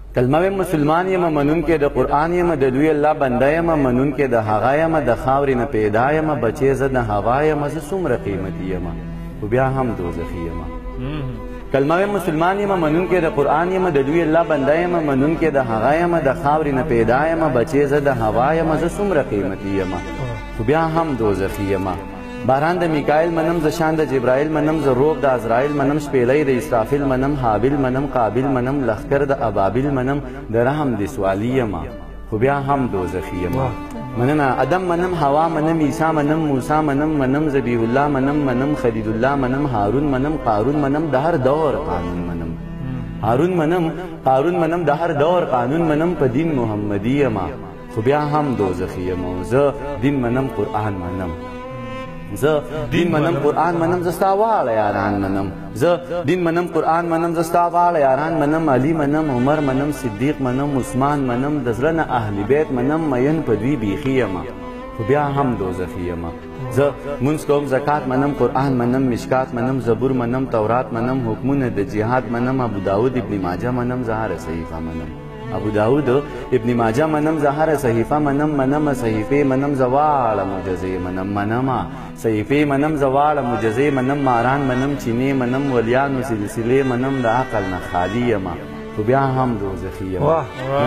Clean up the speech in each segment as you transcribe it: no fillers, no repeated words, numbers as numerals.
کلمه مسلمان یم منونکی د قرآن یم د لوی الله بنده یم منونکی د هغه یم د خاورې نه پیدا یم بچی زه د هوا یم زه څومره قیمتي یم خو بیا هم دوزخي یم کلمه مسلمان یم منونکی د قرآن یم د لوی الله بنده یم منونکی د هغه یم د خاورې نه پیدا یم بچی زه د هوا یم زه څومره قیمتي یم خو بیا هم دوزخي یم باران د میکائیل منم ز شان د جبرائیل منم ز روب د عزرائیل منم شپیلی د اسرافیل منم حابیل منم قابیل منم لخکر د ابابیل منم د رحم د سوالی یما خو بیا هم دوزخي یما مننه ادم منم حوا منم عیسی منم موسی منم ذبیح الله منم خلیل الله منم هارون منم قارون منم د هر دور قانون منم هارون منم قارون منم د هر دور قانون منم په دین محمدی یما خو بیا هم دوزخي یما زه دین منم قرآن منم زه دین منم قرآن منم زستا واړه یاران منم زه دین منم قرآن منم زستا واړه یاران منم علی منم عمر منم صدیق منم عثمان منم د زړه نه اهل بیت منم مین په دوی بیخي یمه خو بیا هم دوزخي یمه زه مونځ کوم زکات منم قرآن منم مشکات منم زبور منم تورات منم حکمونه د جهاد منم ابو داود ابن ماجه منم زهره صحیفه منم ابو داود ابن ماجه منم زهره صحیفه منم صحیفه منم زواړه معجزې منم صحیفه منم زواړه معجزې منم ماران منم چینې منم ولیانو سلسلې منم د عقل نه خالی یمه خو بیا هم دوزخي یمه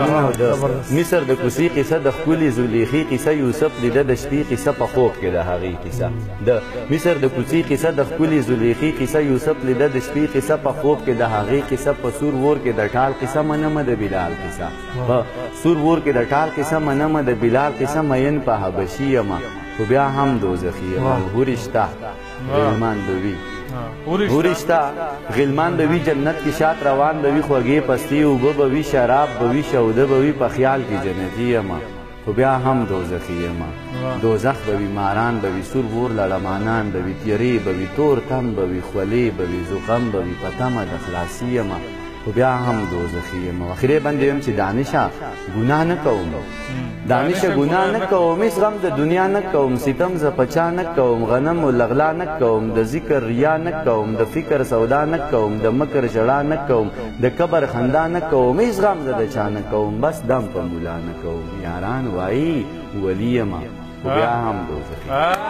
مصر د کوڅې قصه د ښکلي زلیخي قصه یوسف لیده د شپې قصه په خوب کې د هغې قصه د مصر د کوڅې قصه د ښکلي زلیخي قصه یوسف لیده د شپې قصه په خوب کې د هغې قصه په سور ور کې د ټال قصه منم د بلال قصه په سور ور کې د ټال قصه منم د بلال قصه مین په حبشي یمه خو بیا هم دوزخي یمه هورشته غلمان بوي هورشته غلمان بوي جنت کې شات روان بوي خوږې پستې اوبه بوي شراب بوي شوده بوي په خیال کې جنتي یمه خو بیا هم دوزخي یمه دوزخ بوي ماران بوي سور ور لړمانان بوي تیرې بوي تور تم بوي خولې بوي زغم بوي په تمه د خلاصي یمه خو بیا هم دوزخي یم اخرې باندې ویم چې دانشه ګناه نه کوم دانشه ګناه نه کوم هېڅ غم د دنیا نه کوم ستم زه په چا نه کوم غنم و لغلا نه کوم د ذکر ریا نه کوم د فکر سودا نه کوم د مکر ژړا نه کوم د قبر خندا نه کوم هېڅ غم زه د چا نه کوم بس دم په مولا نه کوم یاران وایي ولی یم خو بیا هم دوزخي